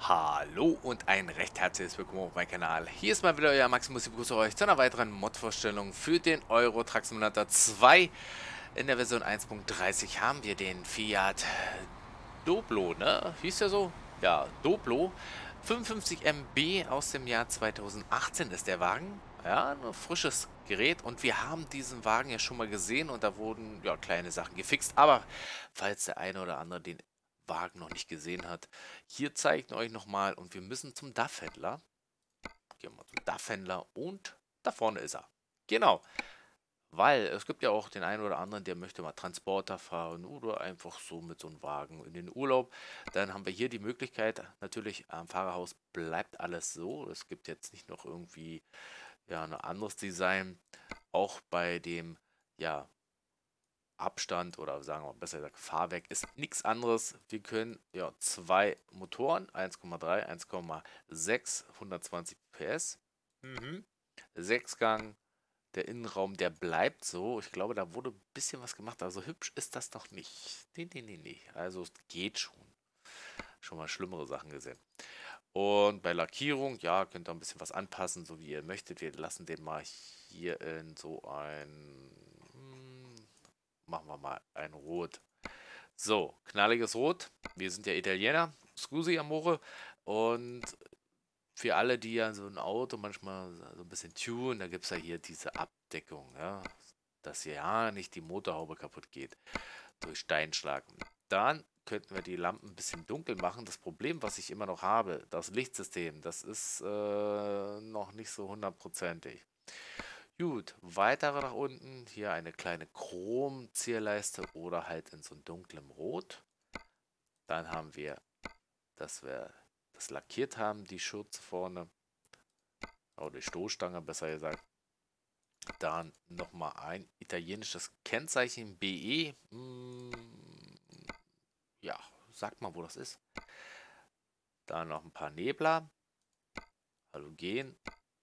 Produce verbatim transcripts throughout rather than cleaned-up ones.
Hallo und ein recht herzliches Willkommen auf meinem Kanal. Hier ist mal wieder euer Maximus. Ich begrüße euch zu einer weiteren Mod-Vorstellung für den Euro Truck Simulator zwei. In der Version eins Punkt dreißig haben wir den Fiat Doblo, ne? Hieß der so? Ja, Doblo. fünfundfünfzig M B aus dem Jahr zweitausendachtzehn ist der Wagen. Ja, ein frisches Gerät und wir haben diesen Wagen ja schon mal gesehen und da wurden ja kleine Sachen gefixt. Aber falls der eine oder andere den Wagen noch nicht gesehen hat, hier zeigt euch nochmal und wir müssen zum D A F-Händler. Gehen wir mal zum D A F-Händler und da vorne ist er. Genau. Weil es gibt ja auch den einen oder anderen, der möchte mal Transporter fahren oder einfach so mit so einem Wagen in den Urlaub. Dann haben wir hier die Möglichkeit, natürlich am Fahrerhaus bleibt alles so. Es gibt jetzt nicht noch irgendwie ja, ein anderes Design. Auch bei dem ja, Abstand oder sagen wir besser gesagt Fahrwerk ist nichts anderes. Wir können ja zwei Motoren, eins Komma drei, eins Komma sechs, hundertzwanzig P S, mhm. Sechsgang. Der Innenraum, der bleibt so. Ich glaube, da wurde ein bisschen was gemacht. Also hübsch ist das noch nicht. Nee, nee, nee, nee. Also es geht schon. Schon mal schlimmere Sachen gesehen. Und bei Lackierung, ja, könnt ihr ein bisschen was anpassen, so wie ihr möchtet. Wir lassen den mal hier in so ein... hm, machen wir mal ein Rot. So, knalliges Rot. Wir sind ja Italiener. Scusi, Amore. Und für alle, die ja so ein Auto manchmal so ein bisschen tunen, da gibt es ja hier diese Abdeckung, ja, dass ja nicht die Motorhaube kaputt geht durch Steinschlag. Dann könnten wir die Lampen ein bisschen dunkel machen. Das Problem, was ich immer noch habe, das Lichtsystem, das ist äh, noch nicht so hundertprozentig. Gut, weiter nach unten, hier eine kleine Chrom-Zierleiste oder halt in so dunklem Rot. Dann haben wir, dass wir das lackiert haben, die Schürze vorne. Oder die Stoßstange, besser gesagt. Dann nochmal ein italienisches Kennzeichen B E. Hm, ja, sag mal, wo das ist. Dann noch ein paar Nebler. Halogen.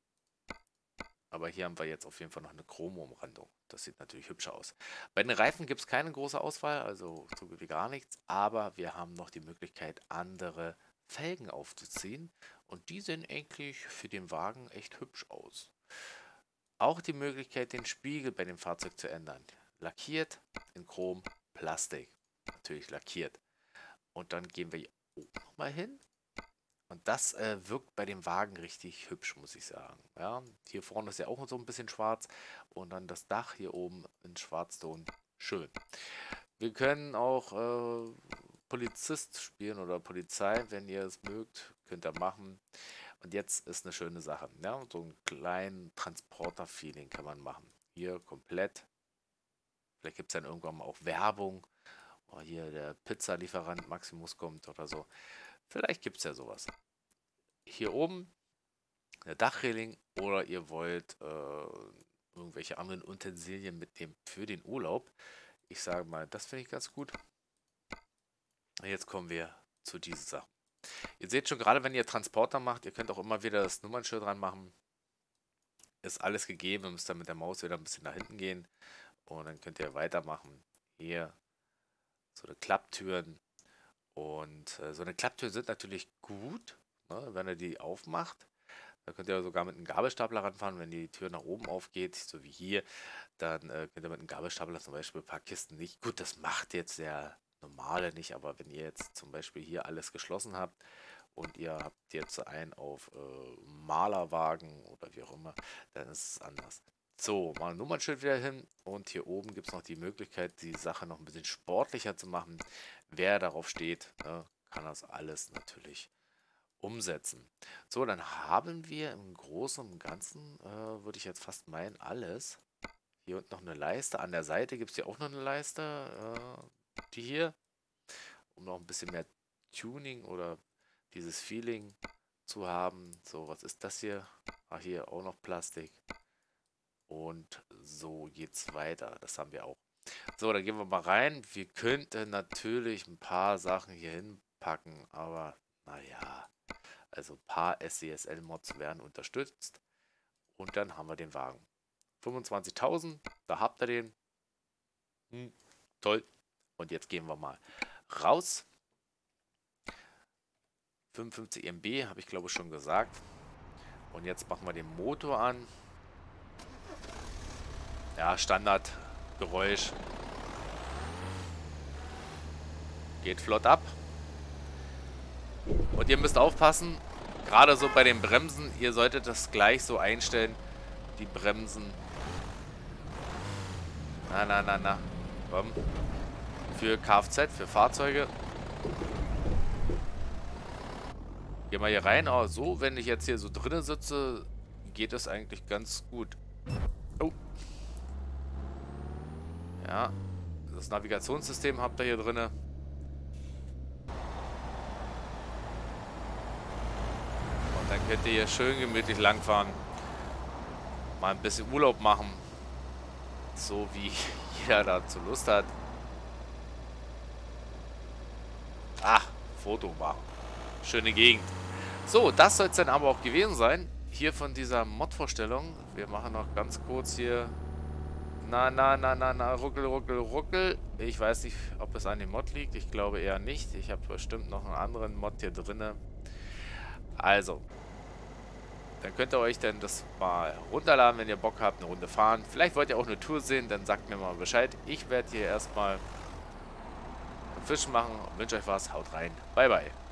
Aber hier haben wir jetzt auf jeden Fall noch eine Chrom-Umrandung. Das sieht natürlich hübscher aus. Bei den Reifen gibt es keine große Auswahl, also so gut wie gar nichts. Aber wir haben noch die Möglichkeit, andere Felgen aufzuziehen. Und die sehen eigentlich für den Wagen echt hübsch aus. Auch die Möglichkeit, den Spiegel bei dem Fahrzeug zu ändern. Lackiert in Chrom, Plastik. Natürlich lackiert. Und dann gehen wir hier oben nochmal hin. Und das äh, wirkt bei dem Wagen richtig hübsch, muss ich sagen. Ja, hier vorne ist ja auch so ein bisschen schwarz. Und dann das Dach hier oben in Schwarzton. Schön. Wir können auch äh, Polizist spielen oder Polizei, wenn ihr es mögt. Könnt ihr machen. Und jetzt ist eine schöne Sache. Ja? So einen kleinen Transporter-Feeling kann man machen. Hier komplett. Vielleicht gibt es dann irgendwann mal auch Werbung. Oh, hier der Pizzalieferant Maximus kommt oder so. Vielleicht gibt es ja sowas. Hier oben eine Dachreling oder ihr wollt äh, irgendwelche anderen Utensilien mitnehmen für den Urlaub. Ich sage mal, das finde ich ganz gut. Jetzt kommen wir zu diesen Sachen. Ihr seht schon, gerade wenn ihr Transporter macht, ihr könnt auch immer wieder das Nummernschild dran machen. Ist alles gegeben, ihr müsst dann mit der Maus wieder ein bisschen nach hinten gehen und dann könnt ihr weitermachen. Hier so eine Klapptüren und äh, so eine Klapptüren sind natürlich gut, ne, wenn ihr die aufmacht. Da könnt ihr sogar mit einem Gabelstapler ranfahren, wenn die Tür nach oben aufgeht, so wie hier, dann äh, könnt ihr mit einem Gabelstapler zum Beispiel ein paar Kisten nicht. Gut, das macht jetzt der normale nicht, aber wenn ihr jetzt zum Beispiel hier alles geschlossen habt und ihr habt jetzt einen auf äh, Malerwagen oder wie auch immer, dann ist es anders. So, mal ein Nummernschild wieder hin und hier oben gibt es noch die Möglichkeit, die Sache noch ein bisschen sportlicher zu machen. Wer darauf steht, ne, kann das alles natürlich umsetzen. So, dann haben wir im Großen und Ganzen, äh, würde ich jetzt fast meinen, alles. Hier unten noch eine Leiste. An der Seite gibt es hier auch noch eine Leiste. Äh, die hier, um noch ein bisschen mehr Tuning oder dieses Feeling zu haben. So, was ist das hier? Ah, hier auch noch Plastik. Und so geht's weiter. Das haben wir auch. So, dann gehen wir mal rein. Wir könnten natürlich ein paar Sachen hier hinpacken, aber naja. Also ein paar S C S L-Mods werden unterstützt. Und dann haben wir den Wagen. fünfundzwanzigtausend, da habt ihr den. Hm, toll. Und jetzt gehen wir mal raus. fünfundfünfzig M B, habe ich glaube ich schon gesagt. Und jetzt machen wir den Motor an. Ja, Standardgeräusch. Geht flott ab. Und ihr müsst aufpassen, gerade so bei den Bremsen, ihr solltet das gleich so einstellen, die Bremsen. Na, na, na, na. Komm. Für Kfz, für Fahrzeuge. Gehen wir hier rein. Oh, so, wenn ich jetzt hier so drinnen sitze, geht es eigentlich ganz gut. Oh. Ja. Das Navigationssystem habt ihr hier drinne. Dann könnt ihr hier schön gemütlich langfahren. Mal ein bisschen Urlaub machen. So wie jeder dazu Lust hat. Ach, Foto machen. Schöne Gegend. So, das soll es dann aber auch gewesen sein. Hier von dieser Mod-Vorstellung. Wir machen noch ganz kurz hier. Na, na, na, na, na, ruckel, ruckel, ruckel. Ich weiß nicht, ob es an dem Mod liegt. Ich glaube eher nicht. Ich habe bestimmt noch einen anderen Mod hier drinne. Also, dann könnt ihr euch dann das mal runterladen, wenn ihr Bock habt, eine Runde fahren. Vielleicht wollt ihr auch eine Tour sehen, dann sagt mir mal Bescheid. Ich werde hier erstmal Fischen machen und wünsche euch was. Haut rein. Bye, bye.